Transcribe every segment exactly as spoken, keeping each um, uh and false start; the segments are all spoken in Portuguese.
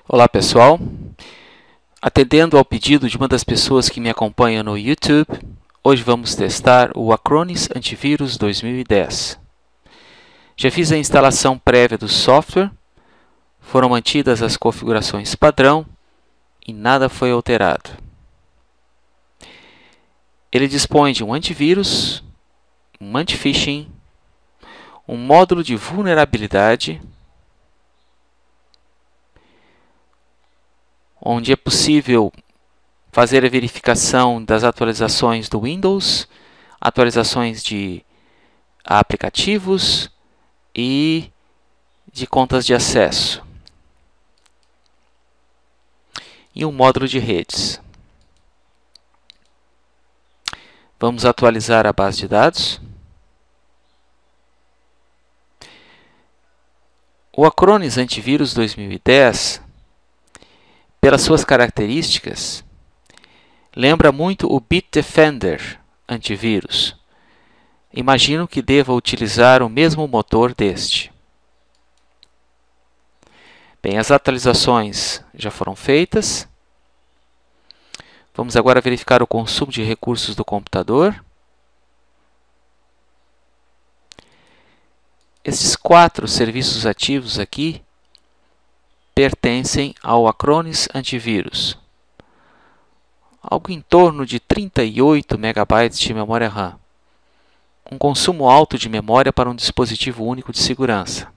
Olá pessoal, atendendo ao pedido de uma das pessoas que me acompanha no YouTube, hoje vamos testar o Acronis Antivírus dois mil e dez. Já fiz a instalação prévia do software, foram mantidas as configurações padrão e nada foi alterado. Ele dispõe de um antivírus, um anti-phishing, um módulo de vulnerabilidade, onde é possível fazer a verificação das atualizações do Windows, atualizações de aplicativos e de contas de acesso. E um módulo de redes. Vamos atualizar a base de dados. O Acronis Antivírus dois mil e dez, pelas suas características, lembra muito o Bitdefender antivírus. Imagino que deva utilizar o mesmo motor deste. Bem, as atualizações já foram feitas. Vamos agora verificar o consumo de recursos do computador. Esses quatro serviços ativos aqui pertencem ao Acronis Antivírus. Algo em torno de trinta e oito megabytes de memória RAM. Um consumo alto de memória para um dispositivo único de segurança.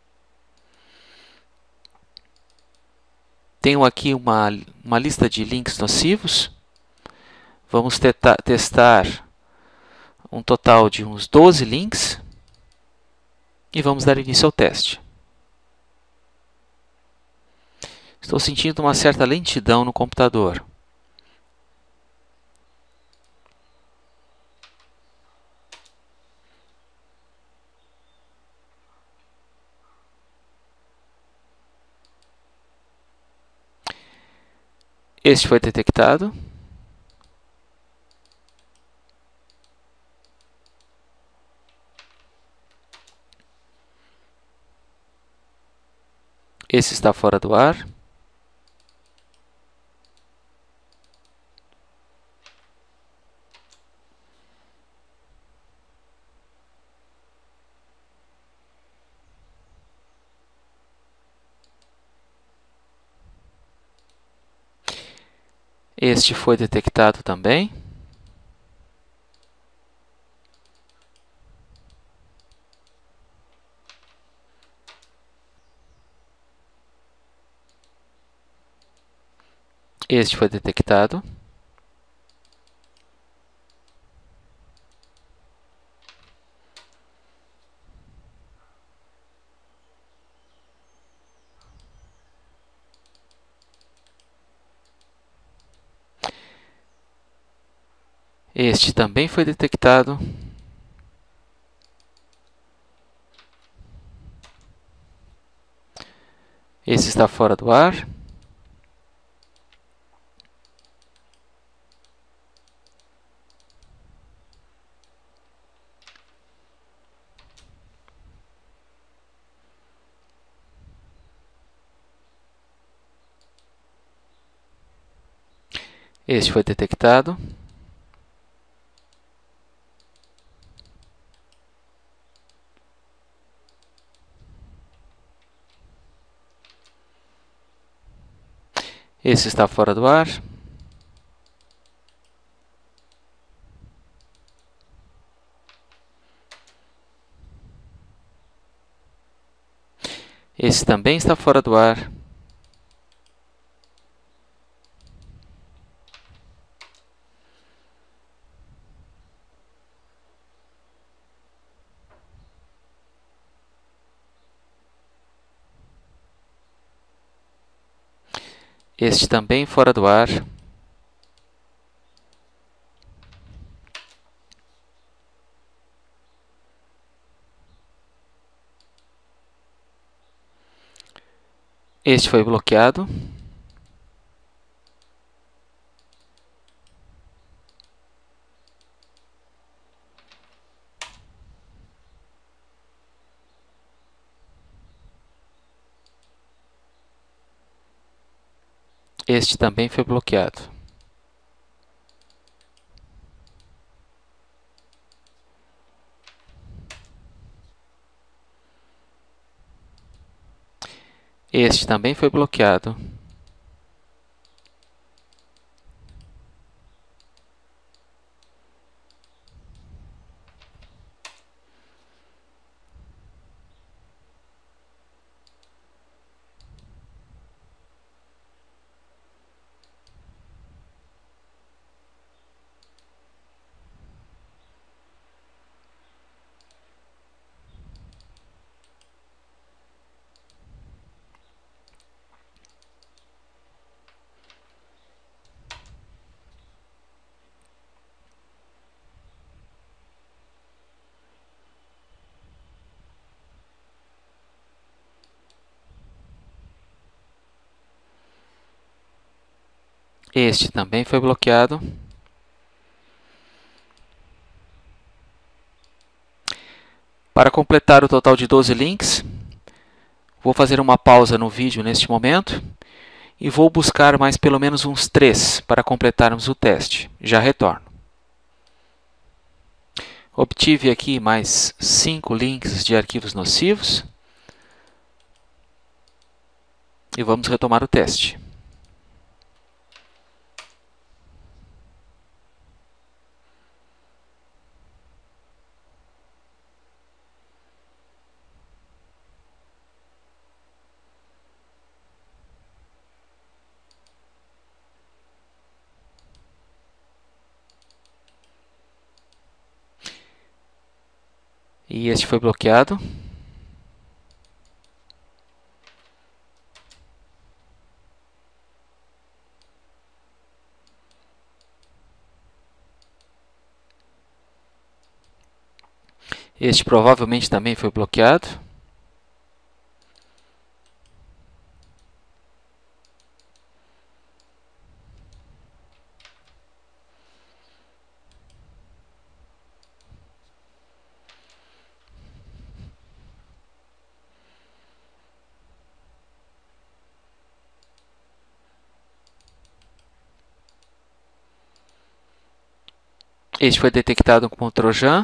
Tenho aqui uma, uma lista de links nocivos. Vamos teta, testar um total de uns doze links e vamos dar início ao teste. Estou sentindo uma certa lentidão no computador. Este foi detectado. Esse está fora do ar. Este foi detectado também. Este foi detectado. Este também foi detectado. Esse está fora do ar. Este foi detectado. Esse está fora do ar. Esse também está fora do ar. Este também fora do ar. Este foi bloqueado. Este também foi bloqueado. Este também foi bloqueado. Este também foi bloqueado. Para completar o total de doze links, vou fazer uma pausa no vídeo neste momento e vou buscar mais pelo menos uns três para completarmos o teste. Já retorno. Obtive aqui mais cinco links de arquivos nocivos e vamos retomar o teste. E este foi bloqueado. Este provavelmente também foi bloqueado. Este foi detectado como trojan.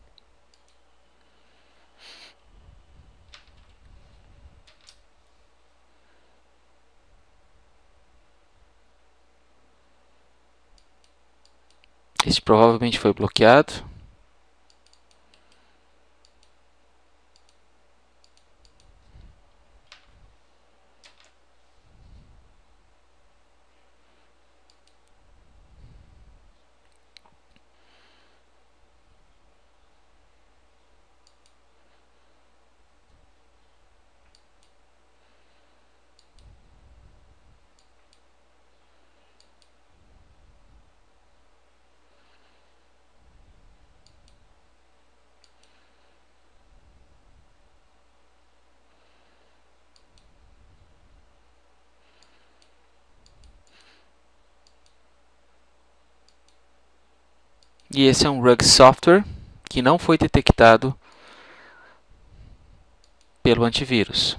Este provavelmente foi bloqueado. E esse é um Rug Software que não foi detectado pelo antivírus.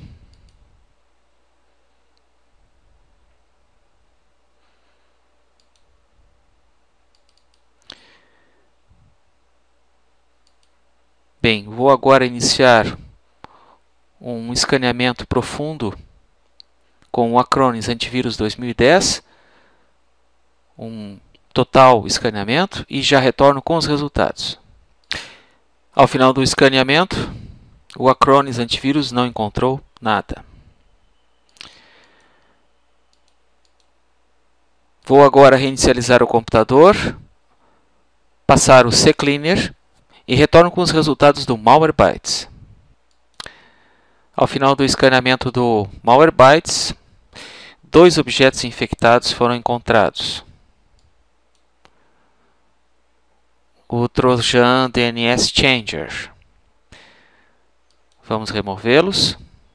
Bem, vou agora iniciar um escaneamento profundo com o Acronis Antivírus dois mil e dez, um total escaneamento, e já retorno com os resultados. Ao final do escaneamento, o Acronis Antivírus não encontrou nada. Vou agora reinicializar o computador, passar o CCleaner e retorno com os resultados do Malwarebytes. Ao final do escaneamento do Malwarebytes, dois objetos infectados foram encontrados. O Trojan D N S Changer. Vamos removê-los.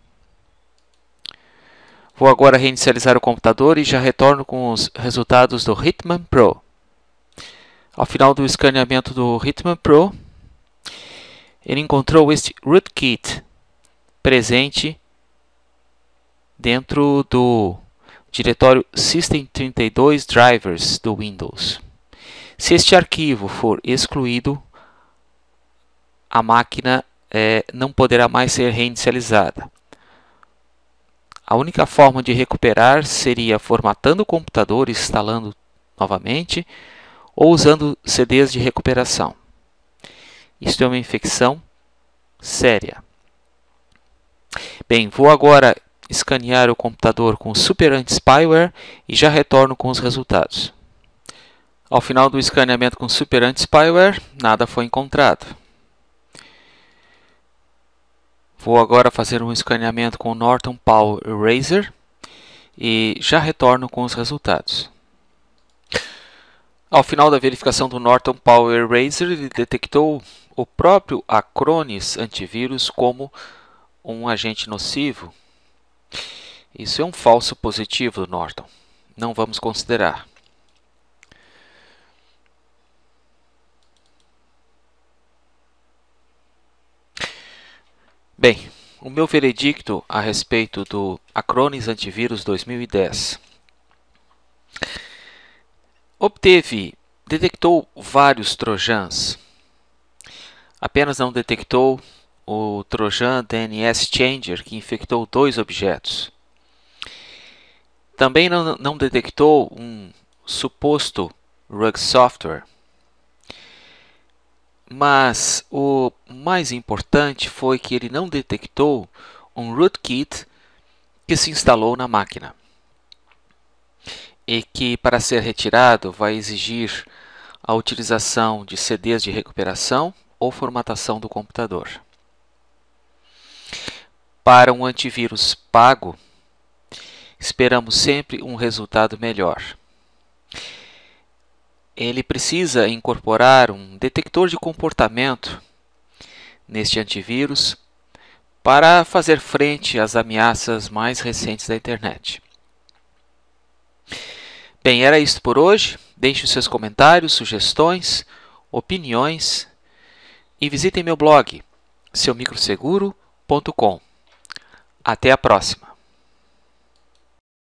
Vou agora reinicializar o computador e já retorno com os resultados do Hitman Pro. Ao final do escaneamento do Hitman Pro, ele encontrou este rootkit presente dentro do diretório System trinta e dois Drivers do Windows. Se este arquivo for excluído, a máquina é, não poderá mais ser reinicializada. A única forma de recuperar seria formatando o computador e instalando novamente, ou usando C Ds de recuperação. Isto é uma infecção séria. Bem, vou agora escanear o computador com o Super Anti-Spyware e já retorno com os resultados. Ao final do escaneamento com Super Anti-Spyware, nada foi encontrado. Vou agora fazer um escaneamento com o Norton Power Eraser e já retorno com os resultados. Ao final da verificação do Norton Power Eraser, ele detectou o próprio Acronis antivírus como um agente nocivo. Isso é um falso positivo do Norton. Não vamos considerar. Bem, o meu veredicto a respeito do Acronis Antivírus dois mil e dez. Obteve, detectou vários trojans. Apenas não detectou o trojan D N S Changer, que infectou dois objetos. Também não, não detectou um suposto Rug Software. Mas o mais importante foi que ele não detectou um rootkit que se instalou na máquina e que, para ser retirado, vai exigir a utilização de C Ds de recuperação ou formatação do computador. Para um antivírus pago, esperamos sempre um resultado melhor. Ele precisa incorporar um detector de comportamento neste antivírus para fazer frente às ameaças mais recentes da internet. Bem, era isso por hoje. Deixe os seus comentários, sugestões, opiniões e visitem meu blog, seu microseguro ponto com. Até a próxima!